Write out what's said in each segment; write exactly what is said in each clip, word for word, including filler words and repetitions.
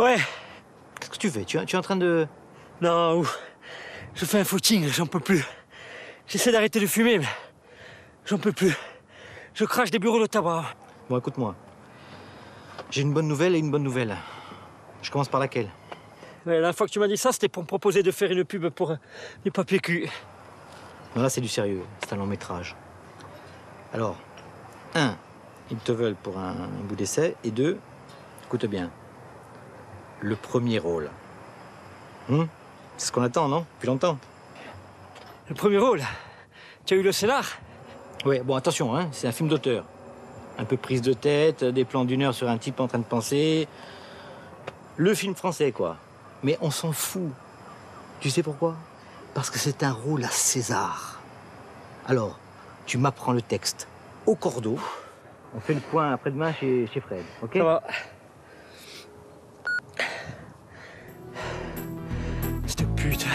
Ouais. Qu'est-ce que tu fais? tu, tu es en train de... Non, ouf. Je fais un footing, j'en peux plus. J'essaie d'arrêter de fumer, mais j'en peux plus. Je crache des bureaux de tabac. Bon, écoute-moi. J'ai une bonne nouvelle et une bonne nouvelle. Je commence par laquelle? Ouais, la dernière fois que tu m'as dit ça, c'était pour me proposer de faire une pub pour euh, du papier cul. Non, là, c'est du sérieux. C'est un long métrage. Alors, un, ils te veulent pour un, un bout d'essai. Et deux, écoute bien, le premier rôle. Hum c'est ce qu'on attend, non? Depuis longtemps. Le premier rôle? Tu as eu le scénar? Oui, bon, attention, hein, c'est un film d'auteur. Un peu prise de tête, des plans d'une heure sur un type en train de penser. Le film français, quoi. Mais on s'en fout. Tu sais pourquoi? Parce que c'est un rôle à César. Alors, tu m'apprends le texte au cordeau. On fait le point après-demain chez, chez Fred, ok? Ça va. Cette pute.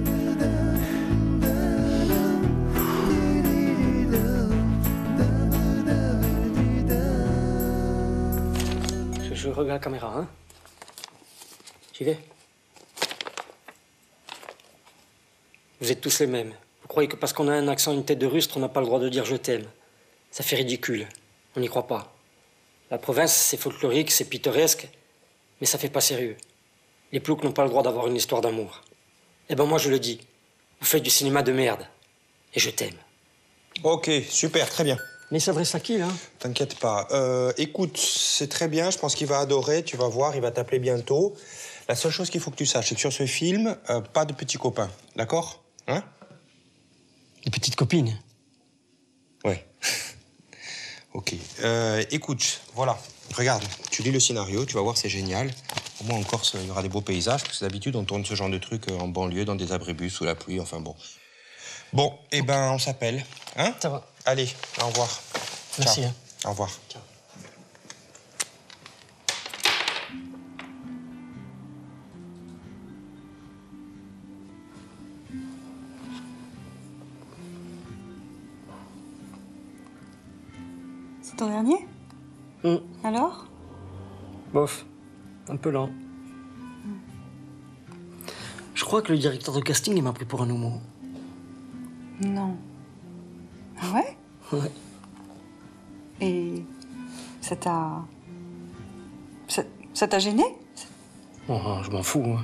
Je, je regarde la caméra, hein? J'y vais. Vous êtes tous les mêmes. Vous croyez que parce qu'on a un accent, une tête de rustre, on n'a pas le droit de dire « je t'aime ». Ça fait ridicule. On n'y croit pas. La province, c'est folklorique, c'est pittoresque, mais ça fait pas sérieux. Les ploucs n'ont pas le droit d'avoir une histoire d'amour. Eh ben moi, je le dis. Vous faites du cinéma de merde. Et je t'aime. Ok, super, très bien. Mais il s'adresse à qui, là? T'inquiète pas. Euh, écoute, c'est très bien, je pense qu'il va adorer, tu vas voir, il va t'appeler bientôt. La seule chose qu'il faut que tu saches, c'est que sur ce film, euh, pas de petits copains, d'accord? Hein? Les petites copines. Ouais. Ok. Euh, écoute, voilà, regarde, tu lis le scénario, tu vas voir, c'est génial. Au moins en Corse, il y aura des beaux paysages, parce que d'habitude, on tourne ce genre de trucs en banlieue, dans des abribus, sous la pluie, enfin bon. Bon, eh ben, on s'appelle, hein? Ça va. Allez, au revoir. Merci. Ciao. Hein. Au revoir. Ciao. C'est ton dernier? Mmh. Alors? Bof. Un peu lent. Je crois que le directeur de casting, il m'a pris pour un homo. Non. Ah ouais? Ouais. Et ça t'a... Ça ça t'a gêné? Oh, je m'en fous, hein.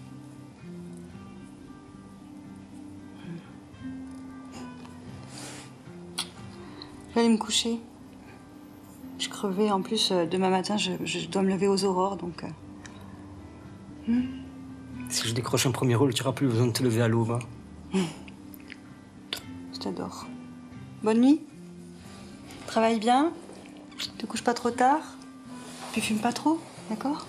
Je vais aller me coucher. Je crevais. En plus, euh, demain matin, je, je dois me lever aux aurores, donc... Euh... Hmm. Si je décroche un premier rôle, tu n'auras plus besoin de te lever à l'aube, hein. Hmm. Je t'adore. Bonne nuit. Travaille bien. Te couche pas trop tard. Puis fume pas trop, d'accord?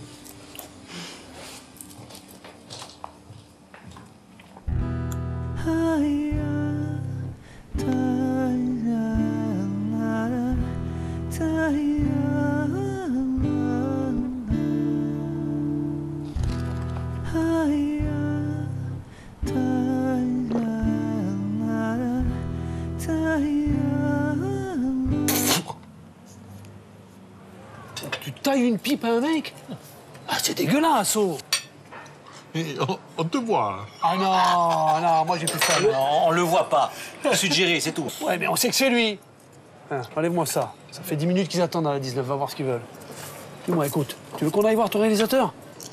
Tu tailles une pipe à un mec? Ah, c'est dégueulasse, oh! Et on, on te voit. Ah non, non, moi j'ai plus ça. Non, on le voit pas. Suggéré, c'est tout. Ouais, mais on sait que c'est lui. Hein, enlève-moi ça. Ça fait dix minutes qu'ils attendent à la dix-neuf, va voir ce qu'ils veulent. Dis-moi, écoute, tu veux qu'on aille voir ton réalisateur?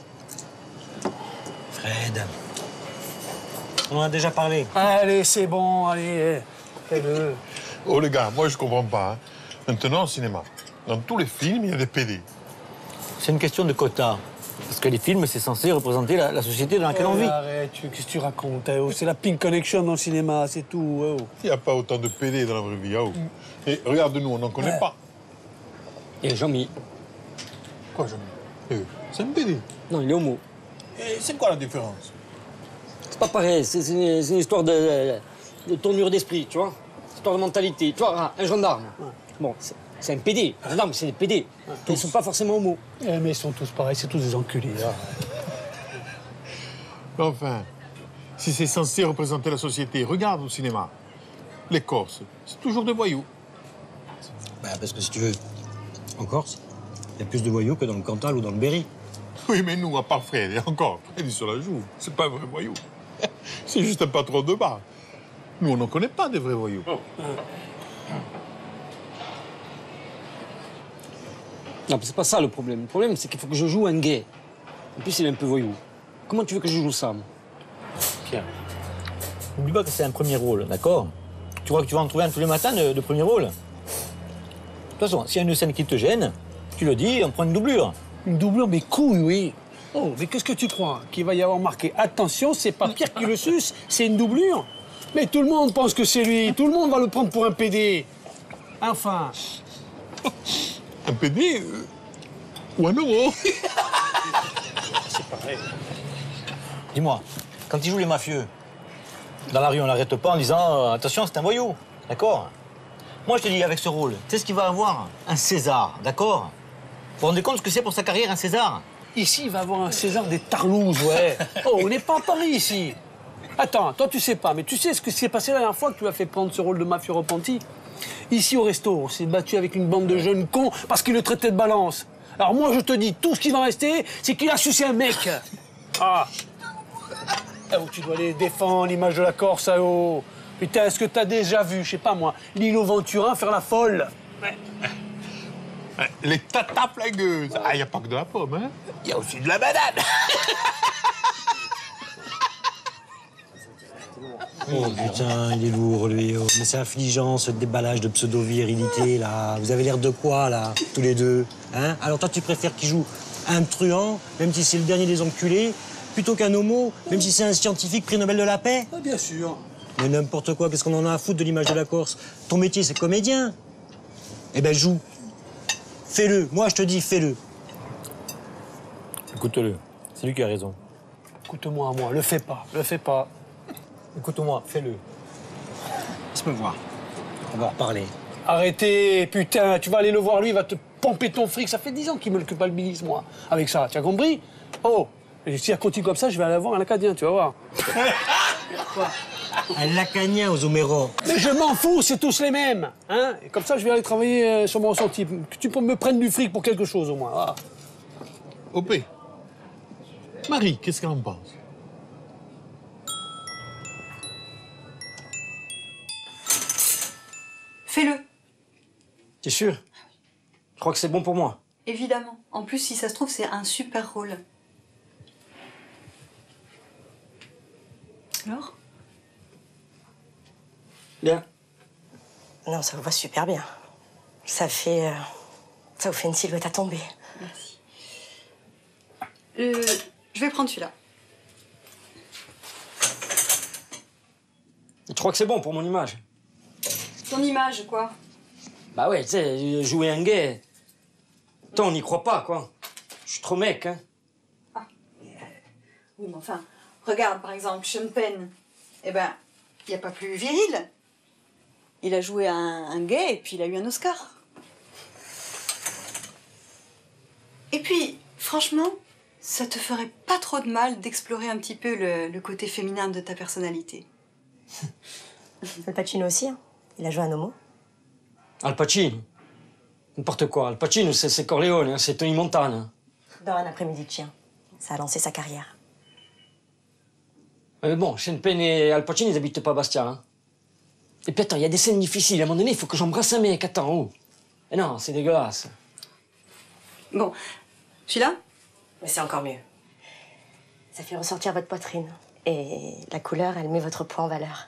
Fred. On en a déjà parlé. Allez, c'est bon, allez, fais-le. Oh les gars, moi je comprends pas. Hein. Maintenant au cinéma, dans tous les films, il y a des P D. C'est une question de quota. Parce que les films, c'est censé représenter la, la société dans laquelle Oh, on vit. Arrête, tu- qu'est-ce que tu racontes? hein, oh, c'est la Pink Connection dans le cinéma, c'est tout. oh. Il n'y a pas autant de P D dans la vraie vie. Oh. Et regarde-nous, on n'en connaît Ouais. pas. Et Jean-Mi. Quoi, je eh, c'est un P D. Non, il est homo. Et c'est quoi la différence? C'est pas pareil, c'est c'est une, c'est une histoire de, de tournure d'esprit, tu vois? Histoire de mentalité. Tu vois, un gendarme. Bon, c'est c'est un P D. Un gendarme, c'est des P D. Ils sont pas forcément homo. Eh, mais ils sont tous pareils, c'est tous des enculés. hein. Mais enfin, si c'est censé représenter la société, regarde au cinéma. Les Corses, c'est toujours des voyous. Bah, parce que si tu veux, en Corse, il y a plus de voyous que dans le Cantal ou dans le Berry. Oui, mais nous, à part Fred, et encore, Fred, il se la joue. C'est pas un vrai voyou. C'est juste un patron de bar. Nous, on n'en connaît pas des vrais voyous. Oh. Non, mais c'est pas ça le problème. Le problème, c'est qu'il faut que je joue un gay. En plus, il est un peu voyou. Comment tu veux que je joue ça, moi? Pierre, n'oublie pas que c'est un premier rôle, d'accord? Tu crois que tu vas en trouver un tous les matins de, de premier rôle? De toute façon, s'il y a une scène qui te gêne, tu le dis, on prend une doublure. Une doublure, mais couille, oui. Oh, mais qu'est-ce que tu crois? Qu'il va y avoir marqué attention, c'est pas Pierre qui le suce, c'est une doublure. Mais tout le monde pense que c'est lui. Tout le monde va le prendre pour un P D. Enfin. Un P D euh, ou un euro. C'est pareil. Dis-moi, quand il joue les mafieux, dans la rue, on n'arrête pas en disant euh, attention, c'est un voyou, d'accord? Moi, je te dis, avec ce rôle, tu sais ce qu'il va avoir? Un César, d'accord? Vous vous rendez compte ce que c'est pour sa carrière, un César? Ici, il va avoir un César des Tarlouses, ouais. Oh, on n'est pas à Paris, ici. Attends, toi, tu sais pas, mais tu sais ce qui s'est passé la dernière fois que tu as fait prendre ce rôle de mafieux repenti? Ici, au resto, on s'est battu avec une bande de jeunes cons parce qu'ils le traitaient de balance. Alors moi, je te dis, tout ce qui va rester, c'est qu'il a sucé un mec. Ah. Oh, tu dois aller défendre l'image de la Corse, ah oh. Putain, est-ce que t'as déjà vu, je sais pas moi, Lilo Ventura faire la folle? Ouais. Les tatas flagueuses. Ah, il n'y a pas que de la pomme, hein? Il y a aussi de la banane. Oh putain, il est lourd, lui. Oh. Mais c'est affligeant, ce déballage de pseudo-virilité, là. Vous avez l'air de quoi, là, tous les deux? Hein? Alors toi, tu préfères qu'il joue un truand, même si c'est le dernier des enculés, plutôt qu'un homo, même si c'est un scientifique prix Nobel de la paix? Ah, bien sûr. Mais n'importe quoi, qu'est-ce qu'on en a à foutre de l'image de la Corse? Ton métier, c'est comédien. Eh ben, joue. Fais-le. Moi, je te dis, fais-le. Écoute-le, c'est lui qui a raison. Écoute-moi à moi, le fais pas, le fais pas. Écoute-moi, fais-le. Laisse-moi voir. On va en reparler. Arrêtez, putain, tu vas aller le voir, lui, il va te pomper ton fric. Ça fait dix ans qu'il me le culpabilise, moi, avec ça, tu as compris? Oh, et si elle continue comme ça, je vais aller voir un Acadien, tu vas voir. Quoi? Un lacanien aux Homéros. Mais je m'en fous, c'est tous les mêmes, hein? Et comme ça, je vais aller travailler euh, sur mon ressenti. Que tu peux me prendre du fric pour quelque chose, au moins. Ah. O P. Marie, qu'est-ce qu'elle en pense? Fais-le. T'es sûr? Je crois que c'est bon pour moi. Évidemment. En plus, si ça se trouve, c'est un super rôle. Alors? Bien. Non, ça vous va super bien. Ça fait... euh, ça vous fait une silhouette à tomber. Merci. Euh, je vais prendre celui-là. Tu crois que c'est bon pour mon image? Ton image, quoi? Bah ouais, tu sais, jouer un gay. Toi, on n'y croit pas, quoi. Je suis trop mec, hein. Ah. Oui, mais enfin, regarde, par exemple, Sean Penn. Eh ben, il n'y a pas plus viril. Il a joué un, un gay et puis il a eu un Oscar. Et puis, franchement, ça te ferait pas trop de mal d'explorer un petit peu le, le côté féminin de ta personnalité. Al Pacino aussi, hein. Il a joué un homo. Al Pacino. N'importe quoi. Al Pacino, c'est Corleone, hein, c'est Tony Montana. Dans Un après-midi de chien. Ça a lancé sa carrière. Mais bon, Sean Penn et Al Pacino, ils habitent pas à Bastia, hein. Et puis attends, il y a des scènes difficiles. À un moment donné, il faut que j'embrasse un mec. Attends, oh. Et non, c'est dégueulasse. Bon, celui-là? Mais c'est encore mieux. Ça fait ressortir votre poitrine. Et la couleur, elle met votre poids en valeur.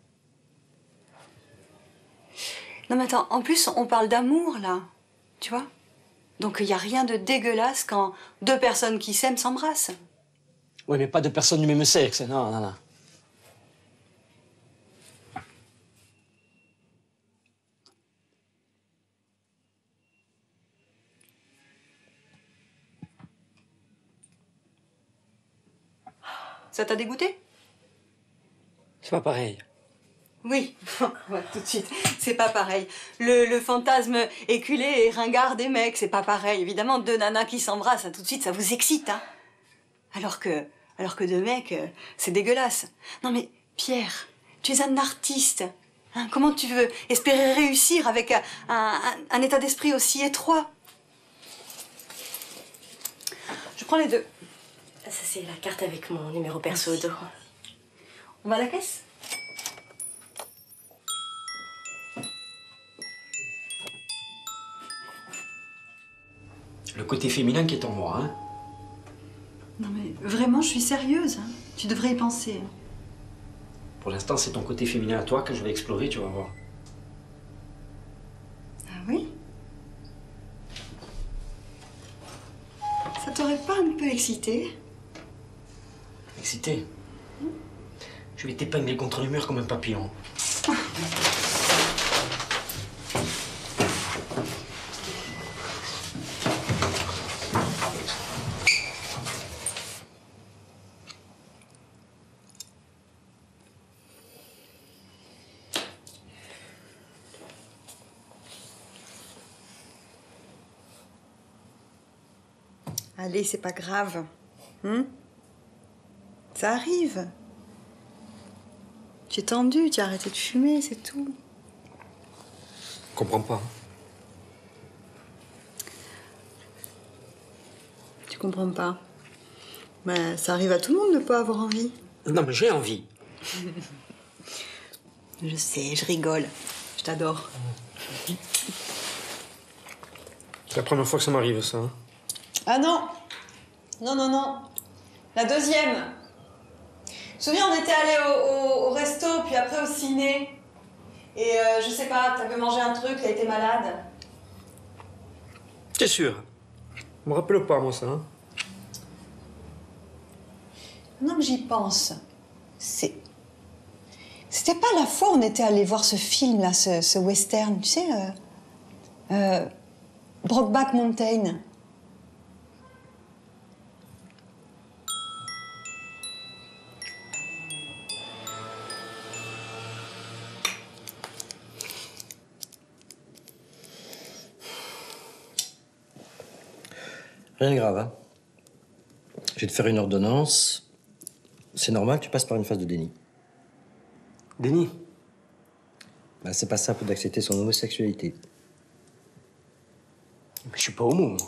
Non mais attends, en plus, on parle d'amour, là. Tu vois? Donc il n'y a rien de dégueulasse quand deux personnes qui s'aiment s'embrassent. Oui, mais pas de personnes du même sexe. Non, non, non. Ça t'a dégoûté? C'est pas pareil. Oui, ouais, tout de suite, c'est pas pareil. Le, le fantasme éculé et ringard des mecs, c'est pas pareil. Évidemment, deux nanas qui s'embrassent, tout de suite, ça vous excite, hein. Alors que, alors que deux mecs, euh, c'est dégueulasse. Non mais, Pierre, tu es un artiste. Hein, comment tu veux espérer réussir avec un, un, un état d'esprit aussi étroit? Je prends les deux. Ça, c'est la carte avec mon numéro perso dedans. On va à la caisse? Le côté féminin qui est en moi, hein. Non mais vraiment, je suis sérieuse. Hein. Tu devrais y penser. Pour l'instant, c'est ton côté féminin à toi que je vais explorer, tu vas voir. Ah oui? Ça t'aurait pas un peu excité? Excité? Je vais t'épingler contre le mur comme un papillon. Allez, c'est pas grave. Hum? Ça arrive. Tu es tendu, tu as arrêté de fumer, c'est tout. Je comprends pas. Tu comprends pas? Mais ça arrive à tout le monde de pas avoir envie. Non, mais j'ai envie. Je sais, je rigole. Je t'adore. C'est la première fois que ça m'arrive, ça. Hein. Ah non! Non, non, non. La deuxième. Tu te souviens, on était allés au, au, au resto, puis après au ciné. Et euh, je sais pas, t'avais mangé un truc, t'as été malade. T'es sûr? Je me rappelle pas, moi, ça. Hein. Non, mais j'y pense. C'est... C'était pas la fois où on était allés voir ce film, là, ce, ce western, tu sais, euh, euh, Brokeback Mountain. Rien de grave, hein. Je vais te faire une ordonnance. C'est normal que tu passes par une phase de déni. Déni? Bah, c'est pas simple d'accepter son homosexualité. Mais je suis pas homo, moi.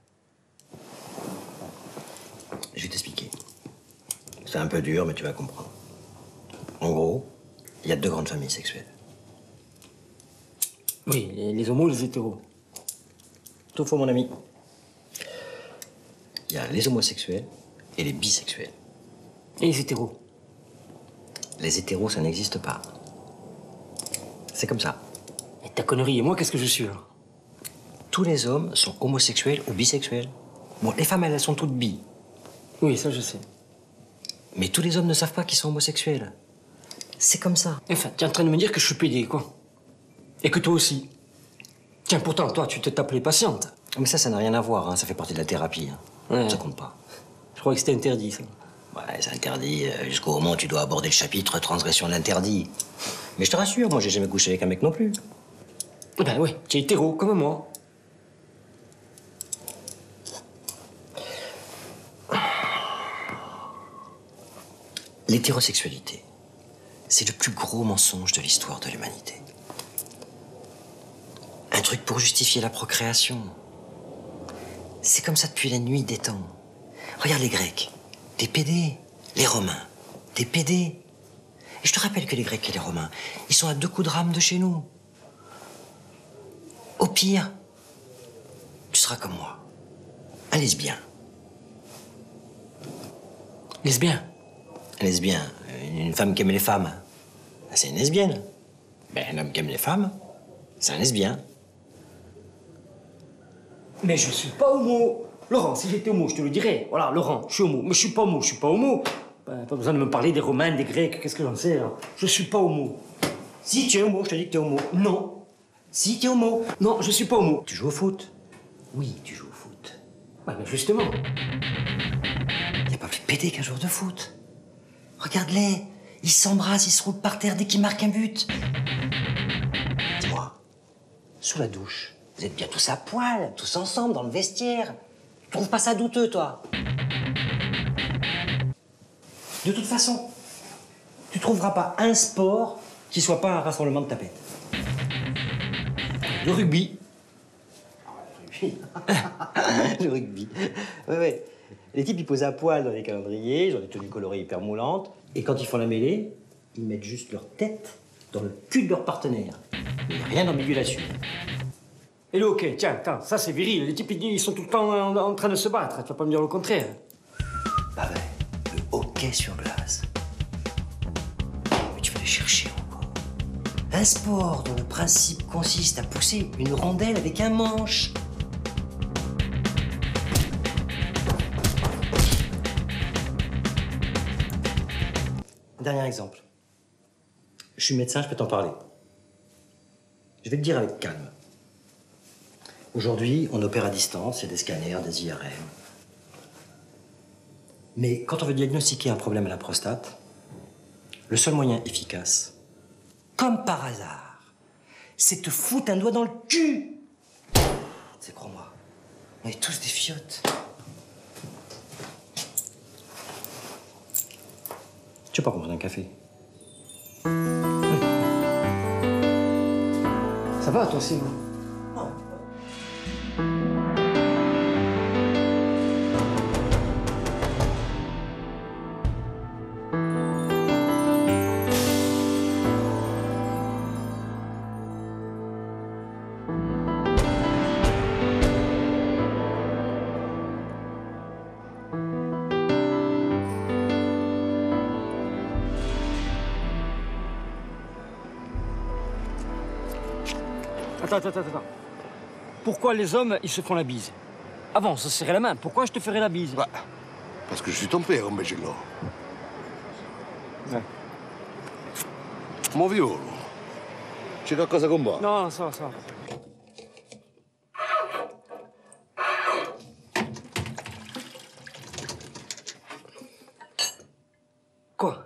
Je vais t'expliquer. C'est un peu dur, mais tu vas comprendre. En gros, il y a deux grandes familles sexuelles. Oui, les, les homos, les hétéros. Tout faux, mon ami. Il y a les homosexuels et les bisexuels. Et les hétéros? Les hétéros, ça n'existe pas. C'est comme ça. Et ta connerie, et moi, qu'est-ce que je suis, alors? Tous les hommes sont homosexuels ou bisexuels. Bon, les femmes, elles, elles sont toutes bi. Oui, ça, je sais. Mais tous les hommes ne savent pas qu'ils sont homosexuels. C'est comme ça. Enfin, tu es en train de me dire que je suis pédé, quoi. Et que toi aussi. Tiens, pourtant, toi, tu t'es appelée patiente. Mais ça, ça n'a rien à voir, hein. Ça fait partie de la thérapie. Hein. Ouais. Ça compte pas. Je croyais que c'était interdit, ça. Ouais, c'est interdit. euh, Jusqu'au moment où tu dois aborder le chapitre transgression de l'interdit. Mais je te rassure, moi, j'ai jamais couché avec un mec non plus. Ben oui, tu es hétéro, comme moi. L'hétérosexualité, c'est le plus gros mensonge de l'histoire de l'humanité. Un truc pour justifier la procréation. C'est comme ça depuis la nuit des temps. Regarde les Grecs, des pédés. Les Romains, des pédés. Et je te rappelle que les Grecs et les Romains, ils sont à deux coups de rame de chez nous. Au pire, tu seras comme moi, un lesbien. Lesbien? Un lesbien, une femme qui aime les femmes, c'est une lesbienne. Ben, un homme qui aime les femmes, c'est un lesbien. Mais je suis pas homo. Laurent, si j'étais homo, je te le dirais. Voilà, Laurent, je suis homo. Mais je suis pas homo, je suis pas homo. Ben, pas besoin de me parler des Romains, des Grecs, qu'est-ce que j'en sais, là. Je suis pas homo. Si tu es homo, je te dis que tu es homo. Non. Si tu es homo. Non, je suis pas homo. Tu joues au foot. Oui, tu joues au foot. Ouais, mais justement. Il n'y a pas plus pédé qu'un joueur de foot. Regarde-les. Ils s'embrassent, ils se roulent par terre dès qu'ils marquent un but. Dis-moi, sous la douche, vous êtes bien tous à poil, tous ensemble, dans le vestiaire. Tu trouves pas ça douteux, toi? De toute façon, tu trouveras pas un sport qui soit pas un rassemblement de tapettes. Le rugby. Le rugby. Le rugby. Ouais, ouais. Les types, ils posent à poil dans les calendriers, ils ont des tenues colorées hyper moulantes, et quand ils font la mêlée, ils mettent juste leur tête dans le cul de leur partenaire. Il n'y a rien d'ambigu là-dessus. Et le hockey, tiens, attends, ça c'est viril. Les types, ils sont tout le temps en, en train de se battre. Tu vas pas me dire le contraire. Bah ouais, le hockey sur glace. Mais tu vas aller chercher encore. Un sport dont le principe consiste à pousser une rondelle avec un manche. Dernier exemple. Je suis médecin, je peux t'en parler. Je vais te dire avec calme. Aujourd'hui, on opère à distance, il y a des scanners, des I R M. Mais quand on veut diagnostiquer un problème à la prostate, le seul moyen efficace, comme par hasard, c'est te foutre un doigt dans le cul. C'est, crois-moi, on est tous des fiottes. Tu veux pas prendre un café? Ça va, toi aussi, moi? Attends, attends, attends. Pourquoi les hommes, ils se font la bise? Avant, on se serrait la main. Pourquoi je te ferais la bise? Bah, parce que je suis ton père, immagino. Ouais. Mon vieux, c'è qualcosa con moi? Non, ça, ça. Quoi?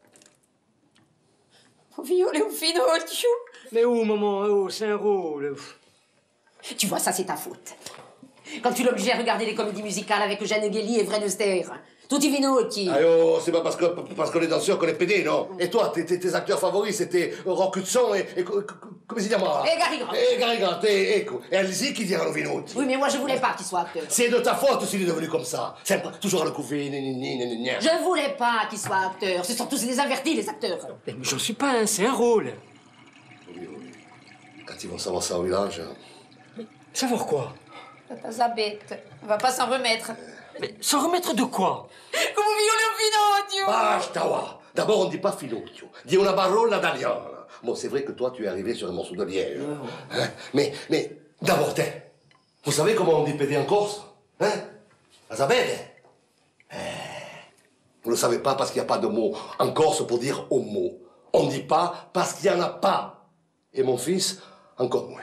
Vio, le finocchio. Mais où, maman? Oh, c'est un rôle. Tu vois, ça, c'est ta faute. Quand tu l'obligeais à regarder les comédies musicales avec Eugène Guelli et Fred Astaire. Tutti Vinocchi. Ah oh, c'est pas parce que parce qu'on est danseur qu'on est pédé, non? Et toi, tes, tes, tes acteurs favoris, c'était Rock Hudson et, et... Come si chiama? Et Gary Grant. Et Gary Grant, et, ecco. Et allez-y qui dirano Vinuti. Oui, mais moi, je voulais pas qu'il soit acteur. C'est de ta faute s'il est devenu comme ça. Sempre, toujours le couffé, ni ni ni ni ni. Je voulais pas qu'il soit acteur. Ce sont tous des avertis, les acteurs. Mais j'en suis pas un, c'est un rôle. Oui, oui. Quand ils vont savoir ça au village... Savoir quoi? Tata Zabette, on va pas s'en remettre. Mais s'en remettre de quoi? Come Vio le finocchio. Basta, wa. D'abord, on ne dit pas Finocchio. Dis una parola d'Ariane. Bon, c'est vrai que toi, tu es arrivé sur un morceau de liège. Hein? Mais, mais, d'abord, tiens, vous savez comment on dit pédé en Corse? Hein? La Zabette? Eh, vous ne le savez pas parce qu'il n'y a pas de mot en Corse pour dire homo. On ne dit pas parce qu'il n'y en a pas. Et mon fils, encore moins.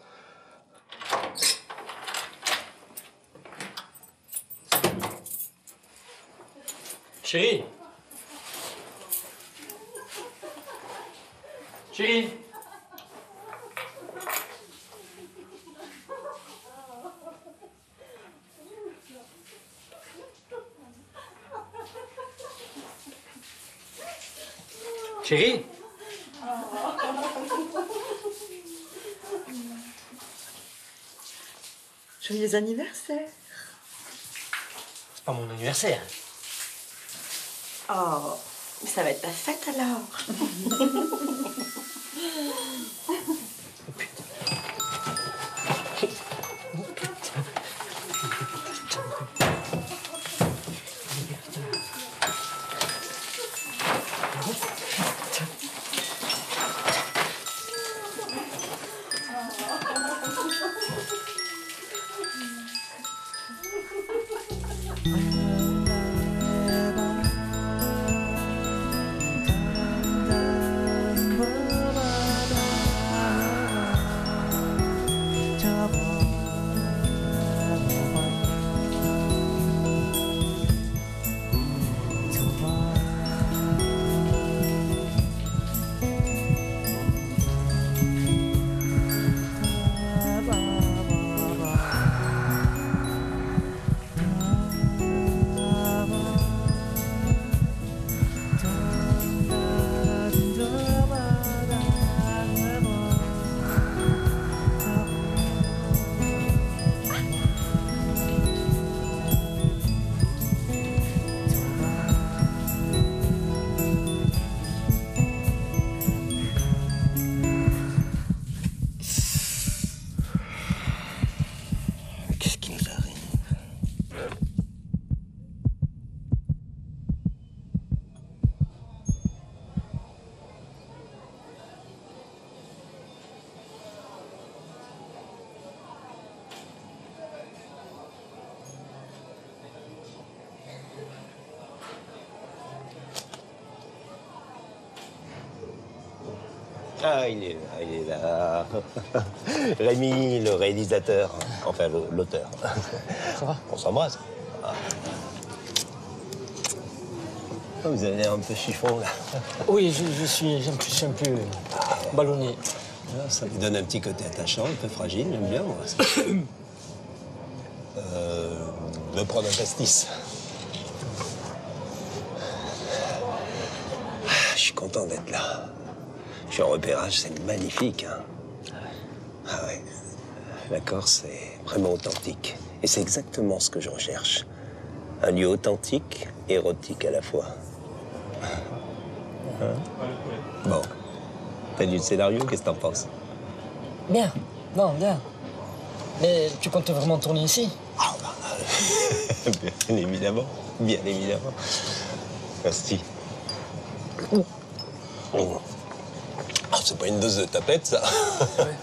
Chérie. Chérie. Chérie. Joyeux anniversaire. C'est pas mon anniversaire. Oh, ça va être ta fête alors. Ah, il est là, il est là. Rémi, le réalisateur, enfin l'auteur. Ça va? On s'embrasse. Ah. Vous avez l'air un peu chiffon, là. Oui, je, je suis, je suis un peu ballonné. Ça lui donne un petit côté attachant, un peu fragile, j'aime bien, moi. euh, me prendre un pastis. Ah, je suis content d'être là. Je suis en repérage, c'est magnifique, hein. Ah ouais. La Corse est vraiment authentique. Et c'est exactement ce que je recherche. Un lieu authentique et érotique à la fois. Hein? Bon. T'as lu le scénario, qu'est-ce que t'en penses? Bien, non, bien. Mais tu comptes vraiment tourner ici? Ah, bah, bien évidemment, bien évidemment. Merci. Oh. Oh. Oh, c'est pas une dose de tapette, ça. Ouais.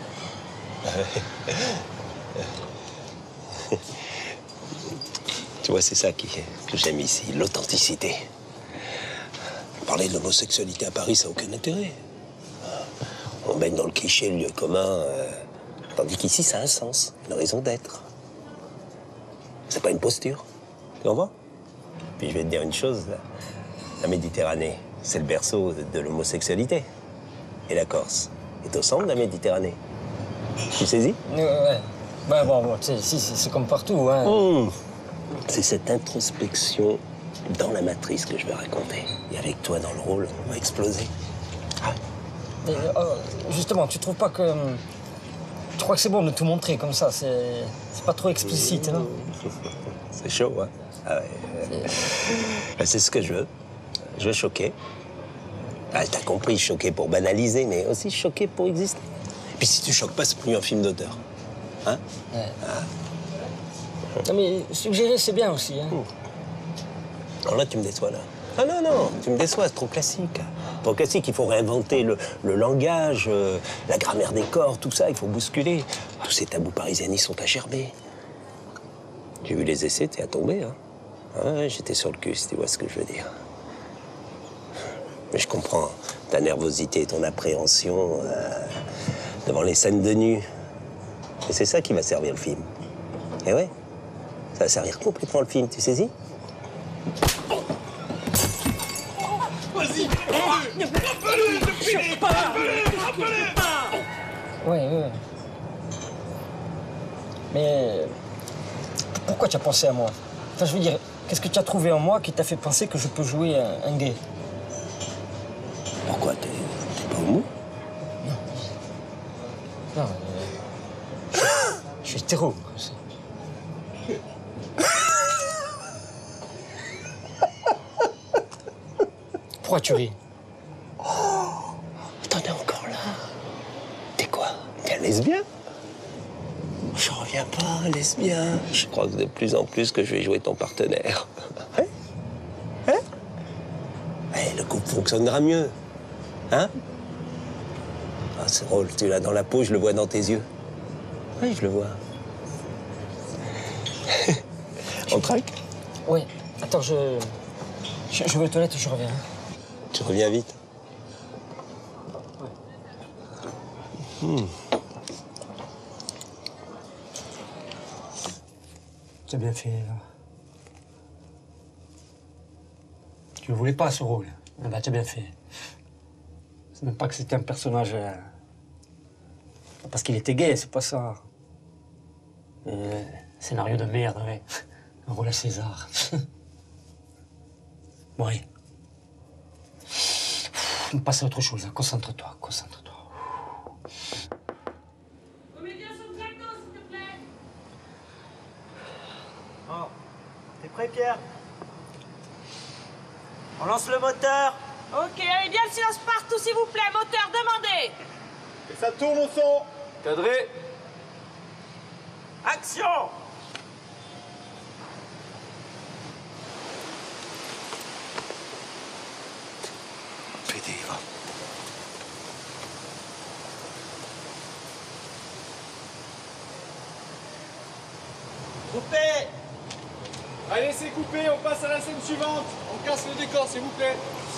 Tu vois, c'est ça qui, que j'aime ici, l'authenticité. Parler de l'homosexualité à Paris, ça n'a aucun intérêt. On baigne dans le cliché, le lieu commun, euh, tandis qu'ici, ça a un sens, une raison d'être. C'est pas une posture, tu comprends? Puis je vais te dire une chose, la Méditerranée, c'est le berceau de, de l'homosexualité. Et la Corse est au centre de la Méditerranée. Tu saisis? Ouais, ouais. Ouais, bon, bon, tu sais, ici, c'est comme partout, hein. Mmh. C'est cette introspection dans la matrice que je vais raconter. Et avec toi dans le rôle, on va exploser. Ah. Mais, euh, justement, tu trouves pas que... Tu crois que c'est bon de tout montrer comme ça? C'est pas trop explicite, non? C'est chaud, hein? Ah ouais. Ben, c'est ce que je veux. Je veux choquer. Ah, t'as compris, choquer pour banaliser, mais aussi choquer pour exister. Et puis si tu choques pas, c'est plus un film d'auteur. Hein? Ouais. Ah. Non, mais suggérer, c'est bien aussi, hein? Mmh. Alors là, tu me déçois, là. Ah non, non, tu me déçois, c'est trop classique. Trop classique, il faut réinventer le, le langage, euh, la grammaire des corps, tout ça, il faut bousculer. Tous ces tabous parisianistes sont à gerber. J'ai vu les essais, t'es à tomber, hein. Ouais, j'étais sur le cul, si tu vois ce que je veux dire. Mais je comprends ta nervosité et ton appréhension euh, devant les scènes de nu. Et c'est ça qui va servir le film. Et ouais, ça va servir complètement le film, tu saisis? Vas-y, rappelez-le, rappelez-le, rappelez-le, rappelez-le. Ouais, ouais. Mais pourquoi tu as pensé à moi? Enfin, je veux dire, qu'est-ce que tu as trouvé en moi qui t'a fait penser que je peux jouer un, un gay? Pourquoi? T'es pas homo? Non. Non, euh, je, je suis hétéro. Pourquoi tu ris? Oh, t'en es encore là? T'es quoi? T'es un lesbien? Je reviens pas, lesbien. Je crois que de plus en plus que je vais jouer ton partenaire. Hein? Hein? Ouais, le couple fonctionnera mieux. Hein? Ah, c'est drôle, tu l'as dans la peau, je le vois dans tes yeux. Oui, je le vois. On traque? Oui. Attends, je... je... Je vais aux toilettes, je reviens. Tu reviens vite? Ouais. Hmm. Tu as bien fait, là. Tu ne voulais pas ce rôle. Ah bah, tu as bien fait. C'est même pas que c'était un personnage... Euh... Parce qu'il était gay, c'est pas ça. Euh, scénario de merde, ouais. Un rôle à César. Bon, allez. On passe à autre chose, hein. Concentre-toi, concentre-toi. Comédien sur le plateau, s'il te plaît. Oh, t'es prêt, Pierre? On lance le moteur. Ok, allez, bien le silence partout, s'il vous plaît. Moteur, demandez. Et ça tourne au son. Cadré. Action! Pédé, va. Coupé. Allez, c'est coupé, on passe à la scène suivante. On casse le décor, s'il vous plaît.